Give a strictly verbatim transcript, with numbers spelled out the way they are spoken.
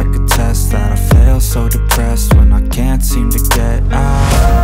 like a test that I fail, so depressed when I can't seem to get out.